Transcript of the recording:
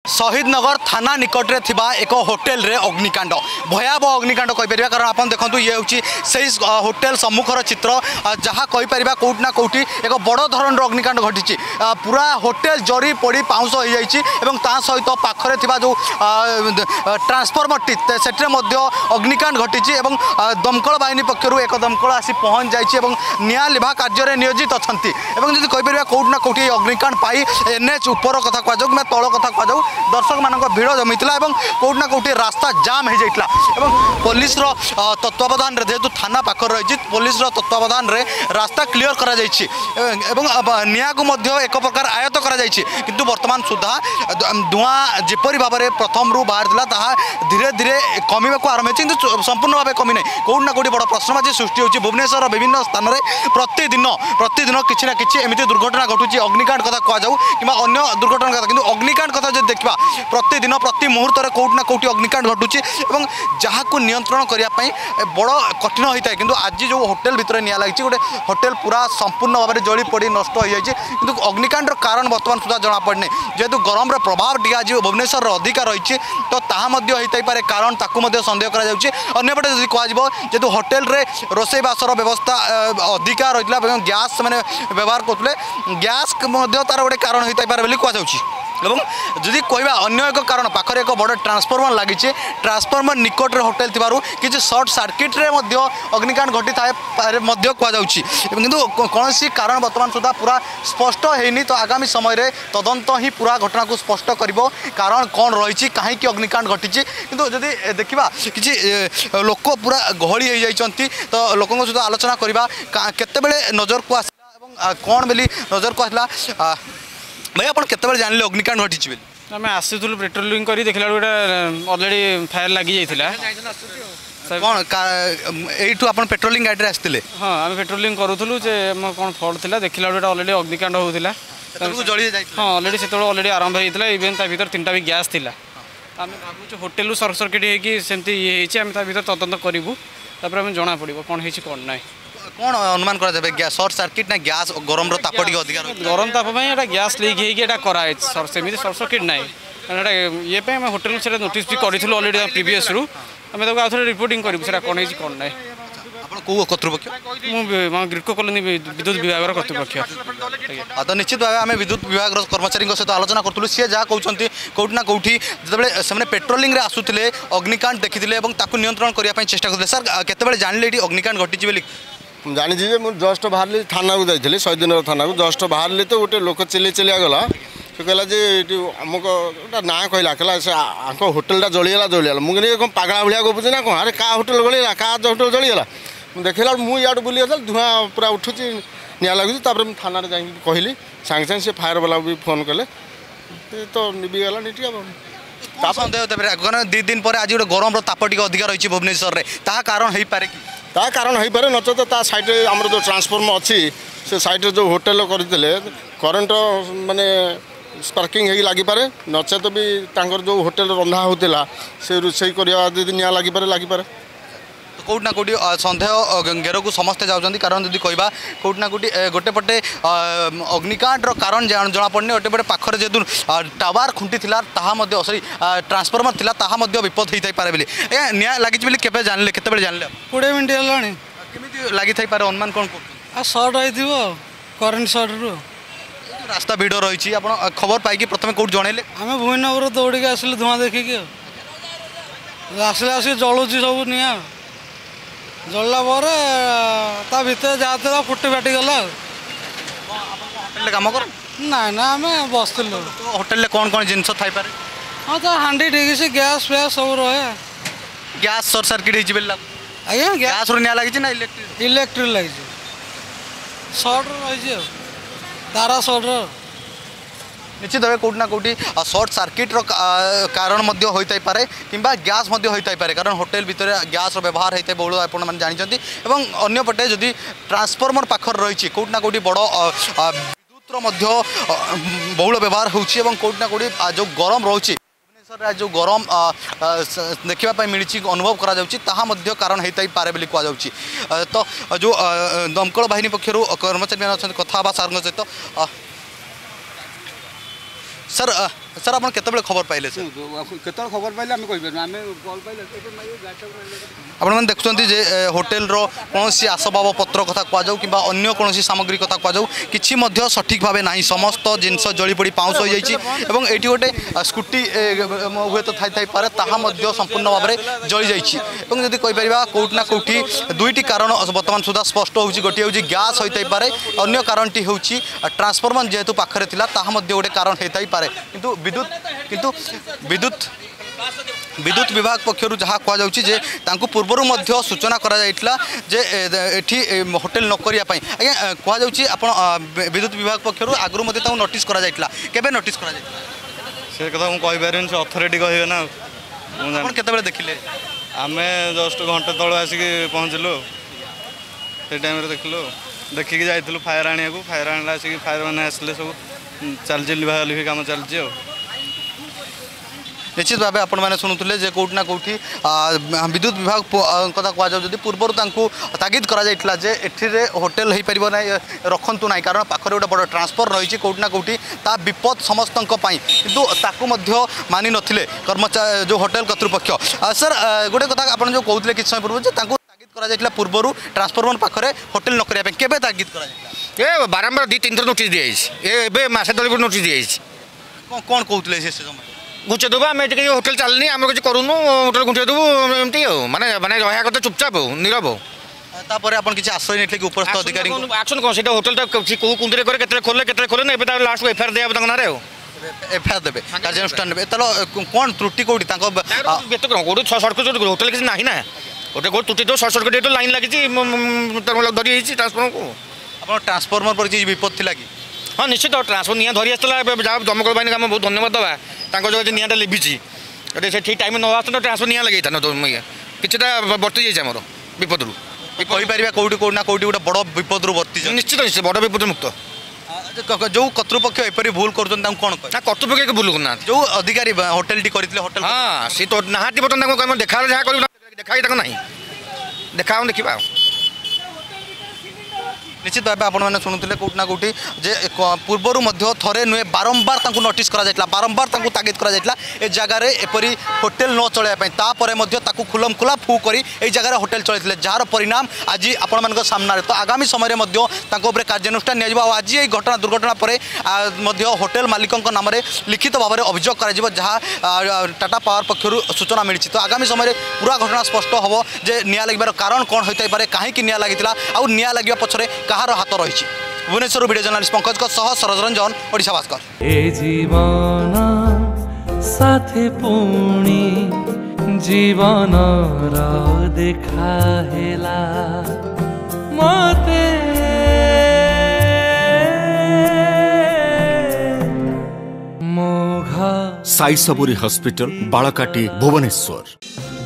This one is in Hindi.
शहीद नगर थाना निकट में थिबा एक होटेल रे अग्निकांड भयावह अग्निकांड कहीपर कारण आप देखो ये हूँ होटेल सम्मुखर चित्र जहाँ कहीपर कौट ना कौटी एक बड़ धरण अग्निकांड घटी पूरा होटेल जरी पड़ी पाउंस हो जाता सहित पाखरे थिबा जो ट्रांसफॉर्मर टी से अग्निकांड घटी दमकल बाहिनी पक्षर एक दमकल आसी पहुँच जाइए निआं लिभा कार्य नियोजित अच्छा जब कहीपर कौट ना कौटी अग्निकांड पाई एनएच उपर कथा कहुँ मैं तल कथा कहूँ दर्शक मान भिड़ जमीला कौट ना कौटी रास्ता जाम हो जाता पुलिस तत्वावधान जेहेतु थाना पाख रही पुलिस तत्वावधान रास्ता क्लीयर करा निया को एक प्रकार आयत किंतु वर्तमान सुधा धूआं जिपरी भाव में प्रथम रू बाहर धीरे धीरे कमिबा को आरंभ हो संपूर्ण भाव कमी ना कौट ना कौटी बड़ प्रश्नबाची सृष्टि होती भुवनेश्वर विभिन्न स्थान में प्रतिदिन किसी ना कि एमती दुर्घटना घटुची अग्निकांड कथा कहु कि अन्य दुर्घटना कथा कि अग्निकांड कथा जो देखा प्रतिदिन प्रति मुहूर्त में कौट ना कौटी अग्निकांड घटुची जहाँ को नियंत्रण करने बड़ कठिन होता है कि आज जो होटेल भितर निया लगी गोटे होटेल पूरा संपूर्ण भाव में जली पड़ी नष्ट हो जाए कि अग्निकांड कारण बर्तमान सुधा जना पड़ने जेहेतु गरम प्रभाव टी आज भुवनेश्वर अधिका रही तो तापरे कारण ताकू सन्देह करपटे जब कह होटेल रे रोसईबासर व्यवस्था अधिका रही गैस से व्यवहार करते गैस तार गोटे कारण होता है कहुच्छी एवं जदि कहवा अन्य एक कारण पाखरे एक बड़ ट्रांसफॉर्मर लगी ट्रांसफॉर्मर निकट रे होटेल थिबारु किसी शॉर्ट सर्किट रे अग्निकांड घटी थाए किंतु कौन सी कारण बर्तमान सुधा पूरा स्पष्ट होनी तो आगामी समय रे तदंत ही पूरा घटना को स्पष्ट करिवो कारण कौन रही कहीं अग्निकांड घटी किंतु जदि देखा कि लोक पूरा गहली हो जाइछंती तो लोकों सहित आलोचना करवा केतेबेले नजर को आसला कौन बोली नजर को आसला भाई आप केत जान अग्निकांड घटी आम आसूँ पेट्रोलिंग कर देखला गोटे अलरेडी फायर लगी जाता कौन यू आप पेट्रोलिंग गाड़ी आसते हाँ आम पेट्रोलिंग करूँ जे कौन फल्ट था देखला गोटे अलरेडी अग्निकांड होता हाँ अलरेडी से अलरेडी आरंभ होता इवेन भर 3टा भी गैस थी आम भावुँ होटेल सर्ट सर्किट होमती ये भर तदंत करूँ आम जना पड़ो कौन हो कौन ना कौन अनुमान करा शॉर्ट सर्किट ना गैस गरम ताप अधिकार गरम ताप गैस लीक होगी सेमती शॉर्ट सर्किट ना ये होटेल से नोटिस भी करूँ अलरेडी प्रीवियस रू आम आउ रिपोर्टिंग करूँ कौन हो कौन ना कौ कर्तृपक्ष ग्रिडको कॉलोनी विद्युत विभाग कर्तृपक्ष तो निश्चित भाव में विद्युत विभाग कर्मचारी सहित आलोचना करूँ सी जहाँ कहते कौट ना कौटी जो पेट्रोलिंग आसूले अग्निकांड देखी नियंत्रण करने चेष्टा करते सर केत जानिले ये अग्निकांड घटी बोली जानी मुझे जस्ट बाहर थाना को जाइए शहीद नगर थाना को जस्ट बाहर तो गोटे लोक चिल्ली चिल्लिया गला से कहला जे आमको गोटे ना कहला कहला से आंक होटेलटा जलीगला मुझे कौन पागला भाया गपुचे ना कौन अरे क्या होटेल जलीगला क्या होटेल जलीगला देखला मुझे बुली धूआं पूरा उठुची निआ लगुच थाना जा कहली सागे सागे से फायर वाला भी फोन कले तो निभिगला नीट सन्देह कारण 2 दिन पर आज गोटे गरम ताप टी अधिक रही भुवनेश्वर में ता कारण हो पारे कि ता कारण हो पारे नचेत ता साइड आमर जो ट्रांसफॉर्मर अच्छी से साइड जो होटेल करते करेन्ट माने स्पार्किंग हो लगिपे नचेत भी जो होटेल रंधा होता से रोषे कर निआ लगिपे कौट ना कौटी सन्देह घेर को समस्ते जाऊँच कारण जब कहवा कौट ना कौटी गोटे पटे अग्निकांड कारण जना पड़ने गोटे पटे पाखर जेहतु टावर खुंटी सॉरी ट्रांसफॉर्मर थिला ताहा विपद होता पारे बोली निया लगी केबे जानले केते जानले 20 मिनट है केमी लगी पारे अनुमान कौन सर्ट हो करेन्ट सर्ट रू रास्ता भिड़ रही खबर पाई प्रथम कौट जनइले आम भुवनगर दौड़ के आसिलु धूआं देखिक आसिले आसिक जलुची सब निया जल्ला पर भितर जहाँ फुटी फाटी गला होटेल काम कर ना ना आम बसलु होटेल कौन कौन जिनस थाई पारे हाँ तो हांडी ठीक से गैस फैस सब रहे गैस शॉर्ट सर्किट आज्ञा गैस निया लगी ना इलेक्ट्रिक लगी सर्ट रही तारा सर्ट निश्चित भाव कौट ना कौटी शॉर्ट सर्किट कारण होता पारे कि गैस होता पारे कारण होटेल भितर गैस व्यवहार होता है बहुल आपने जानते अंपटे जदि ट्रांसफॉर्मर पाखर रही कौट ना कौटी बड़ विद्युत बहुल व्यवहार हो कौट ना कौटी जो गरम रोचे भुवनेश्वर जो गरम देखा मिली अनुभव करा कारण होता पारे बोली कहुच्छी तो जो दमकल बाहिनी पक्षर कर्मचारी अच्छा कथा सर सहित सर सर आप केतबेले खबर पाइले सर केत खबर पाइले आम कहीपर आम कल पाइले आपण मैंने देखुं जे होटेल रो कौन आसबाब पत्र कथा कहुँ कि अन्य कौन सामग्री कथा कहुँ कि सठिक भाव ना समस्त जिनस जली पड़ी पाउस हो जाए गोटे स्कूटी हुए तो थाई पारे ताहा संपूर्ण भाव में जली जाइए जदि कहीपर कौटना कौटी दुईटी कारण बर्तमान सुधा स्पष्ट हो गोटे हूँ गैस होता पारे अन्य कारण टी हूँ ट्रांसफॉर्मर जेहेतु पाखे था ताहा गोटे कारण होता पारे किंतु विद्युत विभाग पक्षर जहाँ कहु पूर्वर सूचना करा जे एठी होटेल न करने आज्ञा कहु आप विद्युत विभाग पक्षर आगु नोटिस करा केबे नोटिस करा से कथा मुझे से अथॉरिटी कहे ना केतबेले देखिले आम जस्ट घंटे तल आसिक पहुँचलु से टाइम देखलु देखिकी जाइलु फायर आने को फायर आने आसिक फायर मैंने आसले सब चलती लिभा लिभि काम चलती निश्चित भाव आपण मैंने शुणुले जे कौटना कौटी विद्युत विभाग कथा कहु पूर्वर तागिद करा जे एठिरे होटेल हो पार ना रखु ना कारण पाखे गोटे बड़ ट्रांसफर रही कौटना कौटी ता विपद समस्त किंतु ताकू मानि नथिले कर्मचारी जो होटेल कर्तृपक्ष सर गोटे कथा आप जो कहते किसी समय पूर्व तागिद करा पूर्वर ट्रांसफॉर्मर पाखे होटेल न करने केबे तागिद करा बारंबार 2-3 थर नोटिस दिखाई मसे तक नोटिस दिखाई कौन कहते से समय घुचे देव आम ये होटेल चलनी आम किसी करूँ होटेल घुटे देवु एमती माने माने रहा कथा चुपचाप नीरव तापर आप किसी आश्रय नहीं उपस्थित अधिकारी एक्शन कौन से होटेल कौ कुंदे करे खोले ना लास्ट को एफआईआर दिया ना एफआईआर देवे कार्यानुष्ठान देवे कौन त्रुटि कौटी कौट सर्ट होटेल किसी ना ना गोटे कौट त्रुटि सर्ट सर्किट लाइन लगी धरी ट्रांसफॉर्मर को आप ट्रांसफॉर्मर पर किसी विपद थी कि हाँ निश्चित ट्रांसफर निया धरी आसला जहाँ दमकल बाहिनी आम बहुत धन्यवाद दवा जो निटा लिभिची से ठीक टाइम न आसता ट्रांसफर निया लगे किसी बर्ती जाइए आमर विपद रू कहीपर कौटी कौटना कौटी गोटे बड़ विपद रू बर्ती निश्चित निश्चित बड़ विपद मुक्त जो कर्तृपक्ष एपरी भूल कर कौन ना कर्तृपक्ष भूल करना जो अधिकारी होटेल टी करते होटेल हाँ सी तो नहाती बर्तमान देखा जहाँ कर देखा ना देखा देखा निश्चित भाव आप शुणुले कौटना कौटी जे पूर्वर थे नुहे बारंबार नोटिस करा बारंबार तागिद करा ए जगार एपरी होटेल न चलैया खुलम खुला फू कर जगार होटेल चलते जार परिणाम आज आपण सामने तो आगामी समय कार्यानुष्ठान आज ये घटना दुर्घटना पर होटेल मालिकों नाम लिखित भाव में अभियोग कर टाटा पावर पक्षर सूचना मिली तो आगामी समय पूरा घटना स्पष्ट हम जे निया लगे कारण कौन होता है कहीं निया लगी आउ निया लगे पछरे कहार हाथ रही भुवनेश्वर वीडियो जर्नलिस्ट पंकज सरज रंजन ओडिशा भास्कर ए जीवन साथे पुणी जीवन देखा हेला मते मोघ साई सबुरी हॉस्पिटल बालकाटी भुवनेश्वर।